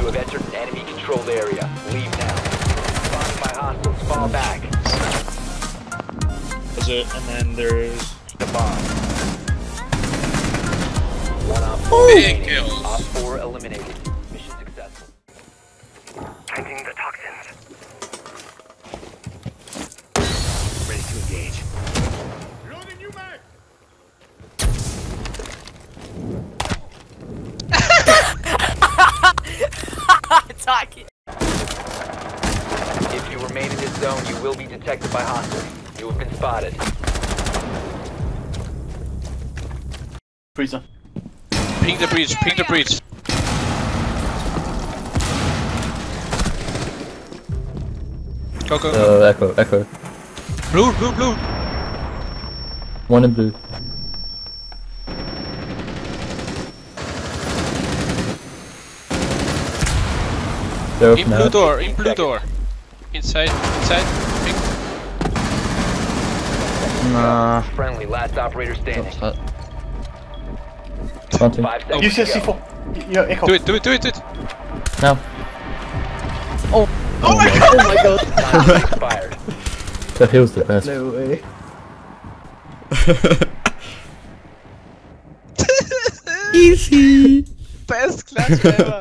You have entered an enemy-controlled area. Leave now. Spotted by hostiles. Fall back. And then there's the bomb. One op 4 remaining. kills. Op 4 eliminated. Mission successful. Taking the toxins. Ready to engage. Loading you back. Talking. If you remain in this zone, you will be detected by hostiles. You have been spotted. Freezer. Ping the breach, ping the breach. Go, go, go. Echo. Blue, blue, blue. One in blue. They're In blue door, in blue door. Inside, inside. Ping. Nah. Friendly, last operator standing. Planting. 5 seconds Use your to go. C4. Yeah, Echo. Do it, do it, do it, do it. Now. Oh my god! Oh my god! Time expired. That heals the best. No way. Easy! Best clutch ever!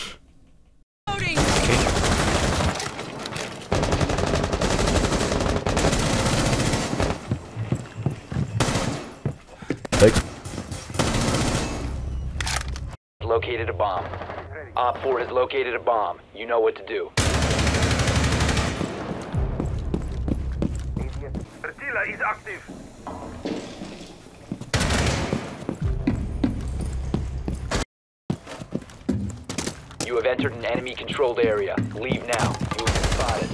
Located a bomb. Op 4 has located a bomb. You know what to do. Attila is active. You have entered an enemy-controlled area. Leave now. You have been spotted.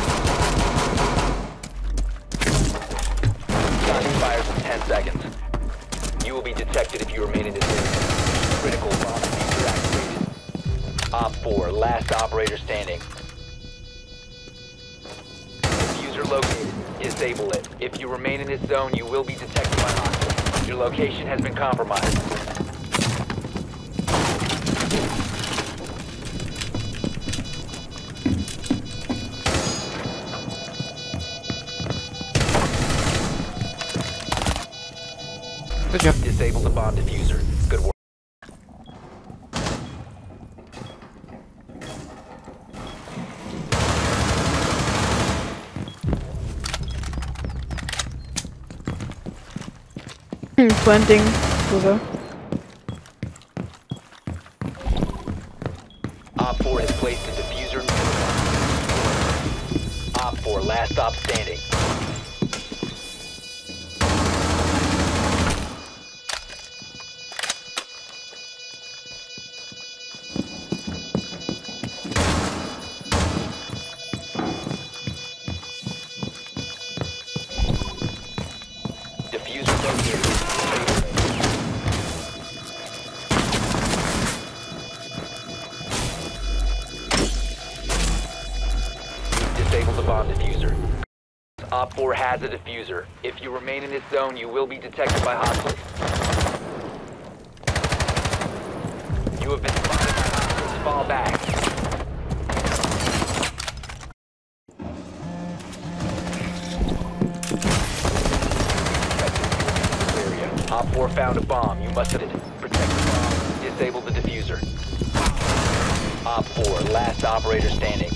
Time expires in 10 seconds. You will be detected if you remain in this area. Critical bomb diffuser activated. Op 4, last operator standing. Diffuser located. Disable it. If you remain in this zone, you will be detected by hostiles. Your location has been compromised. Good job. Disable the bomb diffuser. Good work. Planting. Over. Op 4 has placed a diffuser. Op 4, last stop standing. Diffuser located. Disable the bomb diffuser. Op 4 has a diffuser. If you remain in this zone, you will be detected by hostiles. You have been spotted by hostiles. Fall back. Op 4 found a bomb. You must protect the bomb. Disable the diffuser. Op 4, last operator standing.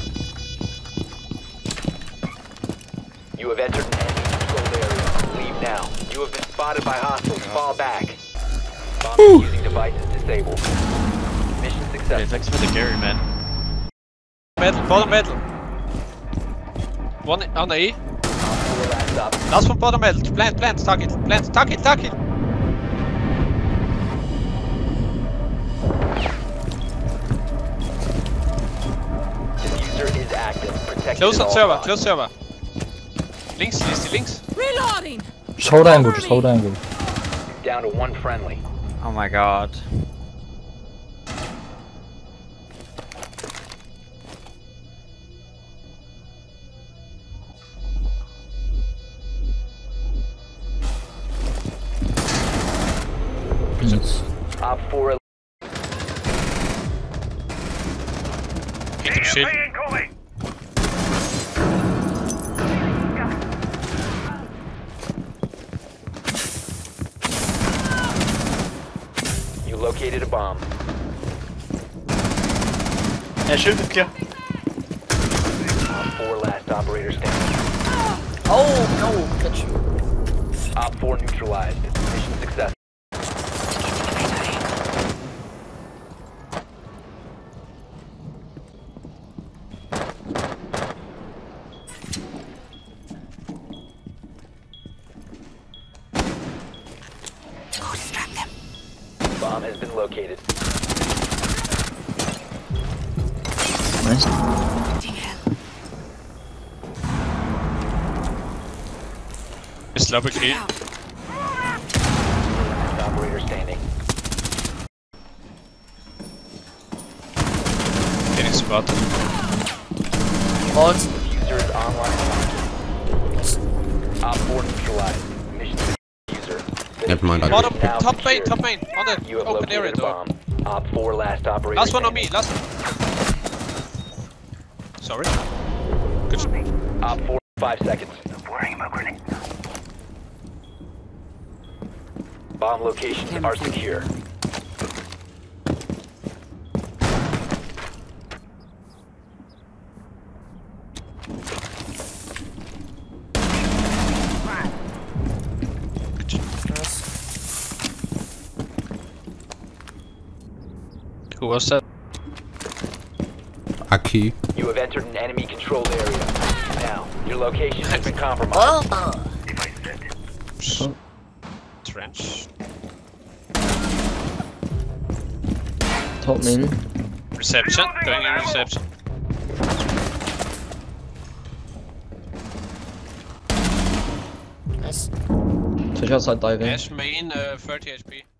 You have entered an enemy-controlled area. Leave now. You have been spotted by hostiles. Fall back. Bomb defusing devices disabled. Mission Okay, successful. thanks for the carry, man. Metal, bottom metal. One on A. Op 4 last stop. Last one bottom metal. Plant, target, target. Diffuser is active. Protect Close on server, close server. Links, Listy, links. Reloading. Just hold angle, just hold angle. Down to one friendly. Oh my god. Op 4 Get them shit. You located a bomb. Yeah, shoot it, clear. Op 4 last operator standing. Oh no, catch you. Op 4 neutralized. Mission success. Bomb has been located. Nice. It's Lubbock here. Last operator standing. Getting spotted. What? User is online. Op 4 neutralized. Mission user. Never mind, I Bottom, Now top main, secured. top main. On the You have open area located a door. bomb. Op 4 last operator Last one on standing. me, last one. Sorry. Good. Op 4, 5 seconds. Bomb locations are secure. Who was that? Aki. You have entered an enemy controlled area. Now, your location has been compromised. Oh. Trench. Top main. Reception. Going in reception. Nice. Touch outside diving. Ash main, 30 HP.